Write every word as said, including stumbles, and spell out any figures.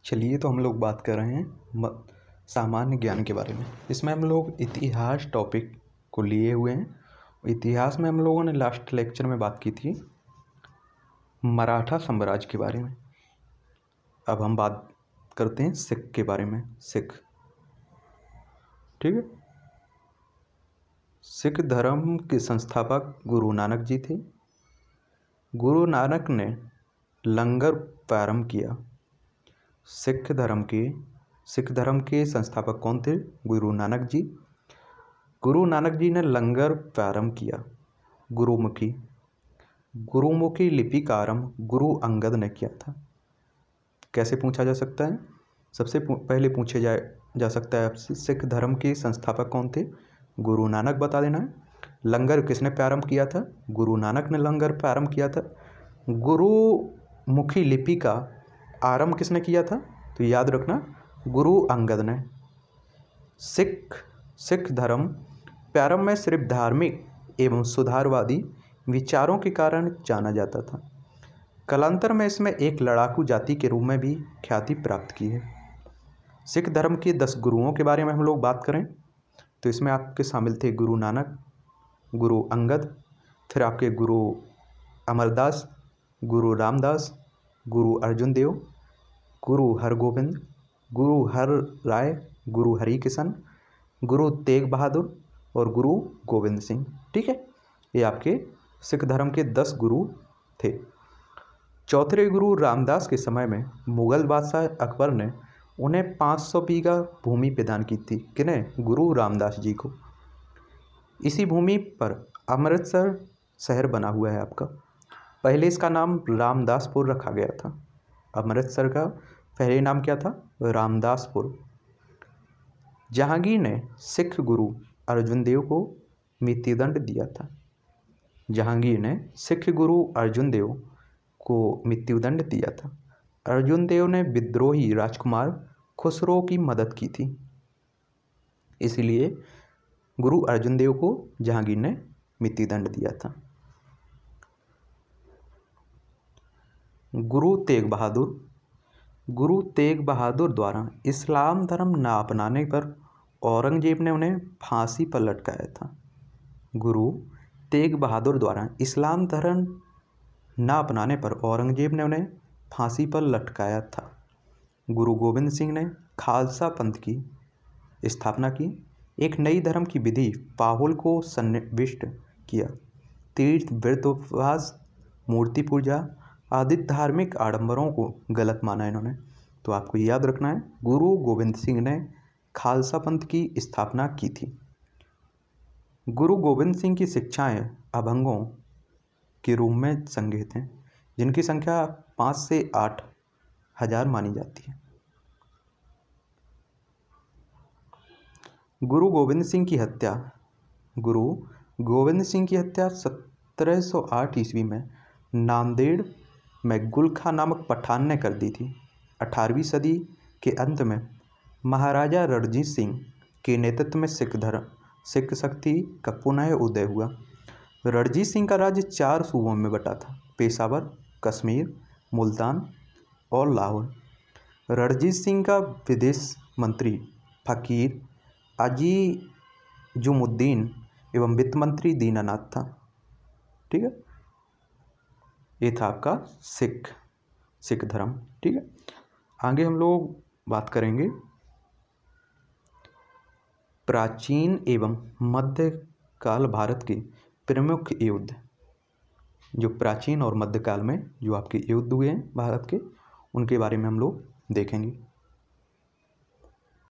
चलिए तो हम लोग बात कर रहे हैं म- सामान्य ज्ञान के बारे में। इसमें हम लोग इतिहास टॉपिक को लिए हुए हैं। इतिहास में हम लोगों ने लास्ट लेक्चर में बात की थी मराठा साम्राज्य के बारे में। अब हम बात करते हैं सिख के बारे में। सिख, ठीक है। सिख धर्म के संस्थापक गुरु नानक जी थे। गुरु नानक ने लंगर प्रारंभ किया। सिख धर्म के सिख धर्म के संस्थापक कौन थे? गुरु नानक जी। गुरु नानक जी ने लंगर प्रारंभ किया। गुरुमुखी गुरुमुखी लिपि का आरंभ गुरु अंगद ने किया था। कैसे पूछा जा सकता है? सबसे पहले पूछे जाए जा सकता है आपसे, सिख धर्म के संस्थापक कौन थे? गुरु नानक बता देना है। लंगर किसने प्रारंभ किया था? गुरु नानक ने लंगर प्रारंभ किया था। गुरुमुखी लिपि का आरंभ किसने किया था? तो याद रखना, गुरु अंगद ने। सिख सिख धर्म प्रारंभ में सिर्फ धार्मिक एवं सुधारवादी विचारों के कारण जाना जाता था। कालांतर में इसमें एक लड़ाकू जाति के रूप में भी ख्याति प्राप्त की है। सिख धर्म के दस गुरुओं के बारे में हम लोग बात करें तो इसमें आपके शामिल थे गुरु नानक, गुरु अंगद, फिर आपके गुरु अमरदास, गुरु रामदास, गुरु अर्जुन देव, गुरु हरगोविंद, गुरु हर राय, गुरु हरिकिशन, गुरु तेग बहादुर और गुरु गोविंद सिंह। ठीक है, ये आपके सिख धर्म के दस गुरु थे। चौथे गुरु रामदास के समय में मुगल बादशाह अकबर ने उन्हें पाँच सौ बीघा भूमि प्रदान की थी। किन्हें? गुरु रामदास जी को। इसी भूमि पर अमृतसर शहर बना हुआ है आपका। पहले इसका नाम रामदासपुर रखा गया था। अमृतसर का पहले नाम क्या था? रामदासपुर। जहांगीर ने सिख गुरु अर्जुन देव को मृत्युदंड दिया था। जहांगीर ने सिख गुरु अर्जुन देव को मृत्युदंड दिया था। अर्जुन देव ने विद्रोही राजकुमार खुसरो की मदद की थी, इसलिए गुरु अर्जुन देव को जहांगीर ने मृत्युदंड दिया था। गुरु तेग बहादुर गुरु तेग बहादुर द्वारा इस्लाम धर्म न अपनाने पर औरंगजेब ने उन्हें फांसी पर लटकाया था। गुरु तेग बहादुर द्वारा इस्लाम धर्म न अपनाने पर औरंगजेब ने उन्हें फांसी पर लटकाया था। गुरु गोविंद सिंह ने खालसा पंथ की स्थापना की। एक नई धर्म की विधि पाहुल को सन्निविष्ट किया। तीर्थ, व्रत, उपवास, मूर्ति पूजा आदि धार्मिक आडंबरों को गलत माना इन्होंने। तो आपको याद रखना है, गुरु गोविंद सिंह ने खालसा पंथ की स्थापना की थी। गुरु गोविंद सिंह की शिक्षाएं अभंगों के रूप में संग्रहित हैं, जिनकी संख्या पाँच से आठ हजार मानी जाती है। गुरु गोविंद सिंह की हत्या गुरु गोविंद सिंह की हत्या सत्रह सौ आठ ईस्वी में नांदेड़ में गुलखा नामक पठान ने कर दी थी। अठारहवीं सदी के अंत में महाराजा रणजीत सिंह के नेतृत्व में सिख धर्म सिख शक्ति का पुनः उदय हुआ। रणजीत सिंह का राज्य चार सूबों में बटा था: पेशावर, कश्मीर, मुल्तान और लाहौर। रणजीत सिंह का विदेश मंत्री फकीर अजीजुमुद्दीन एवं वित्त मंत्री दीनानाथ था। ठीक है, ये था आपका सिख सिख धर्म। ठीक है, आगे हम लोग बात करेंगे प्राचीन एवं मध्यकाल भारत के प्रमुख युद्ध। जो प्राचीन और मध्यकाल में जो आपके युद्ध हुए हैं भारत के, उनके बारे में हम लोग देखेंगे।